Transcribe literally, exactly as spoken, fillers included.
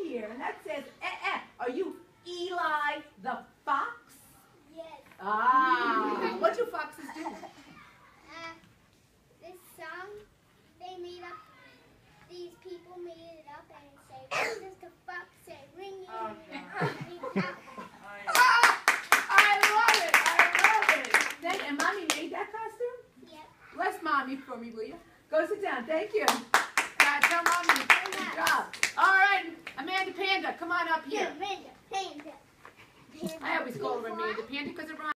here, and that says, eh, eh. Are you Eli the fox? Yes. Ah, what do foxes do? Uh, this song, they made up, these people made it up and say, what does the fox say? Ring, Oh, ring, God. ring, ring, out. Ah, I love it, I love it. Then, and Mommy made that costume? Yep. Bless Mommy for me, will you? Go sit down, thank you. God, tell Mommy, good job. All right, Amanda Panda, come on up here. Panda, panda, panda. I always call her Amanda Panda because it rhymes.